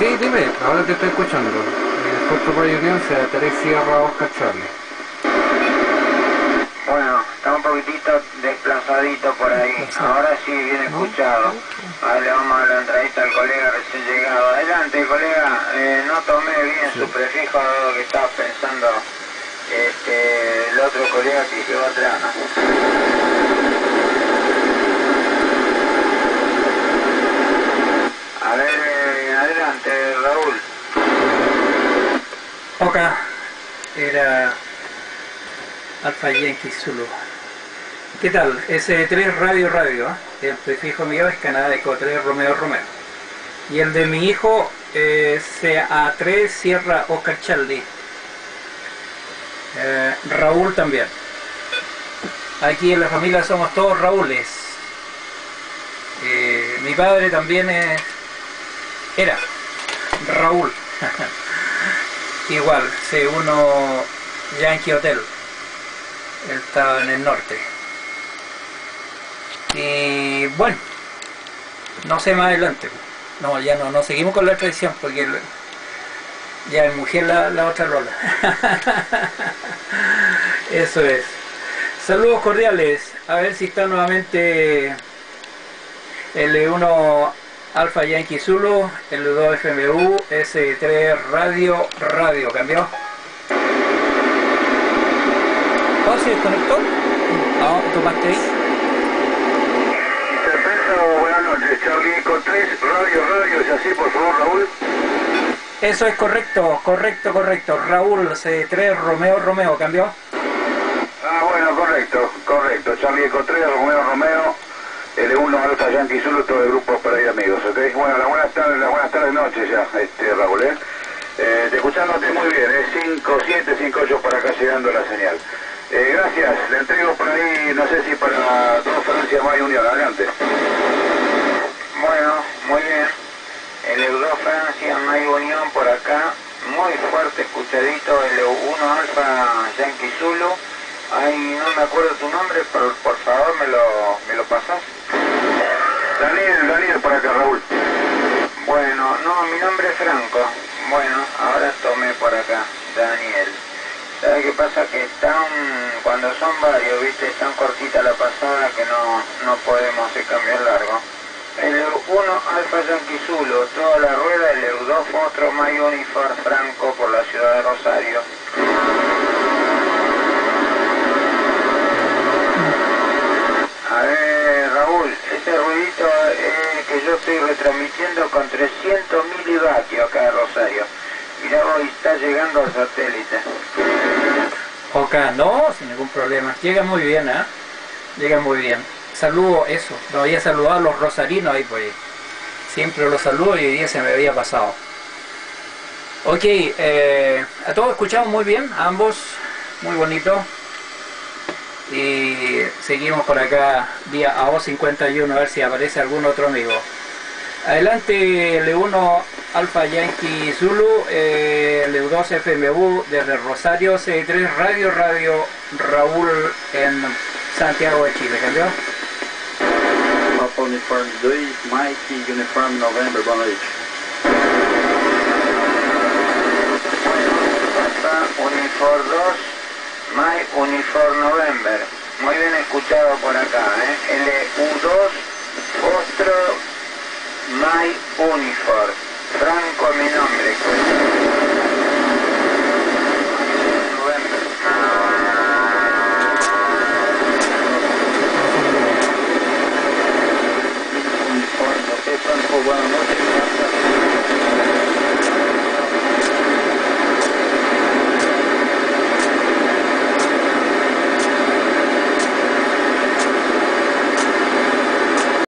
Sí, dime, ahora te estoy escuchando. Foxtrot Radio Unión, 3 Sierra Oscar Charlie. Bueno, está un poquitito desplazadito por ahí. Ahora sí, bien escuchado. Ahora le vamos a dar la entradita al colega recién llegado. Adelante, colega. No tomé bien su prefijo dado que estaba pensando el otro colega que quedó atrás. A ver, adelante, Raúl. Ok, era Alfa Yankee Zulu. ¿Qué tal? S3 Radio, ¿eh? El prefijo mío es Canadá Eco 3 Romeo Romeo. Y el de mi hijo es A3 Sierra Oscar Charlie. Raúl también. Aquí en la familia somos todos Raúles. Mi padre también era Raúl. Igual, C1 Yankee Hotel. Él estaba en el norte. Y bueno, no sé más adelante. No, ya no seguimos con la tradición porque ya es mujer la otra rola. Eso es. Saludos cordiales. A ver si está nuevamente L1 Alfa Yankee Zulu, L2 FMU, S3 Radio. ¿Cambió? ¿Oh, se desconectó? No, tomaste ahí. Buenas noches, Charlie Eco 3 Radio, es así, por favor, Raúl. Eso es correcto. Raúl, C3 Romeo, ¿cambió? Ah, bueno, correcto. Charlie Eco 3 Romeo, L1 Alfa Yankee Zulu, todo el grupo para ir amigos, ¿ok? Bueno, las buenas tardes, noches ya, Raúl, escuchándote muy bien, 5-7, 5-8 para acá llegando la señal. Gracias, le entrego por ahí, no sé si para dos Francia más Unión, adelante. Bueno, muy bien. El Euro Francia, May Unión por acá, muy fuerte, escuchadito, el 1 Alfa Yankee Zulu. Ay, no me acuerdo tu nombre, pero por favor me lo pasas. Daniel por acá, Raúl. Bueno, no, mi nombre es Franco. Bueno, ahora tomé por acá, Daniel. ¿Sabes qué pasa? Que cuando son varios, viste, es tan cortita la pasada que no podemos hacer cambios largos. El 1 Alfa Yankee Zulu, toda la rueda, el 2 Foxtrot My Uniform Franco por la ciudad de Rosario. A ver, Raúl, ese ruidito es que yo estoy retransmitiendo con 300 milivatios acá de Rosario. Mirá, hoy está llegando al satélite. Ok, no, sin ningún problema. Llega muy bien, ¿eh? Llega muy bien. Saludo, eso. Lo había saludado a los rosarinos ahí, pues. Siempre los saludo y hoy día se me había pasado. Ok, a todos escuchamos muy bien, a ambos, muy bonito. Y seguimos por acá, vía AO51, a ver si aparece algún otro amigo. Adelante, L1 Alfa Yankee Zulu, L2 FMU desde Rosario, C3 Radio, Raúl en Santiago de Chile, ¿cambió? Papa Uniform 2, Mike Uniform November, boa noite. Papa Uniform 2, Mike Uniform November. Muy bien escuchado por acá, LU2, Foxtrot, My Uniform, Franco.